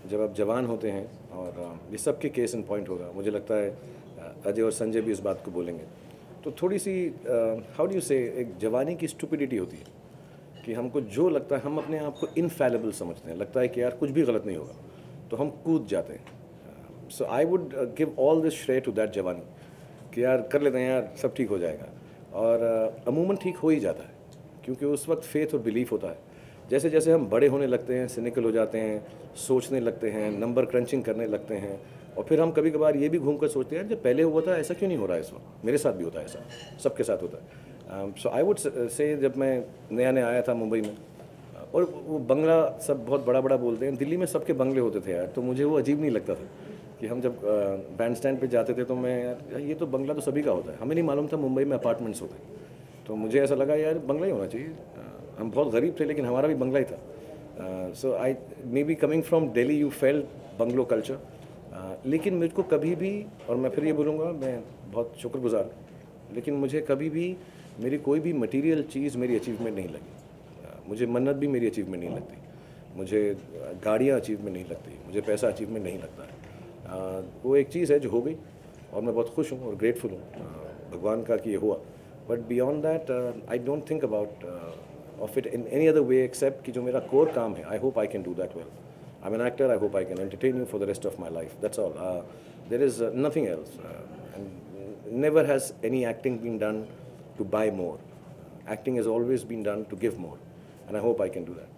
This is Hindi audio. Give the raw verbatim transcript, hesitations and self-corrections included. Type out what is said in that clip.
जब आप जवान होते हैं, और ये सबके केस इन पॉइंट होगा, मुझे लगता है अजय और संजय भी इस बात को बोलेंगे, तो थोड़ी सी हाउ डू यू से एक जवानी की स्टुपिडिटी होती है कि हमको जो लगता है, हम अपने आप को इनफैलेबल समझते हैं, लगता है कि यार कुछ भी गलत नहीं होगा, तो हम कूद जाते हैं। So I would give all this श्रेय टू दैट जवानी कि यार कर लेते हैं यार, सब ठीक हो जाएगा, और uh, अमूमन ठीक हो ही जाता है, क्योंकि उस वक्त फेथ और बिलीफ होता है। जैसे जैसे हम बड़े होने लगते हैं, सिनिकल हो जाते हैं, सोचने लगते हैं, नंबर क्रंचिंग करने लगते हैं, और फिर हम कभी कभार ये भी घूम कर सोचते हैं जब पहले हुआ था ऐसा क्यों नहीं हो रहा है इस वक्त। मेरे साथ भी होता है ऐसा, सबके साथ होता है। सो आई वुड से जब मैं नया नया आया था मुंबई में, और वो बंगला सब बहुत बड़ा बड़ा बोलते हैं, दिल्ली में सबके बंगले होते थे यार, तो मुझे वो अजीब नहीं लगता था कि हम जब बैंड स्टैंड पे जाते थे तो मैं यार ये तो बंगला तो सभी का होता है, हमें नहीं मालूम था मुंबई में अपार्टमेंट्स होते हैं। तो मुझे ऐसा लगा यार बंगला ही होना चाहिए, uh, हम बहुत गरीब थे लेकिन हमारा भी बंगला ही था। So I may be coming from Delhi you felt bungalow culture, लेकिन मुझको कभी भी, और मैं फिर ये बोलूँगा मैं बहुत शुक्रगुजार, लेकिन मुझे कभी भी मेरी कोई भी मटेरियल चीज़ मेरी अचीवमेंट नहीं लगी। uh, मुझे मन्नत भी मेरी अचीवमेंट नहीं लगती, मुझे गाड़ियाँ अचीवमेंट नहीं लगती, मुझे पैसा अचीवमेंट नहीं लगता है। uh, वो एक चीज़ है जो हो गई, और मैं बहुत खुश हूँ और ग्रेटफुल हूँ uh, भगवान का कि ये हुआ। But beyond that I don't think about of it in any other way except कि जो मेरा कोर काम है, I hope I can do that well. I am an actor, I hope I can entertain you for the rest of my life, that's all. There is nothing else, and never has any acting been done to buy more. Acting has always been done to give more, and I hope I can do that.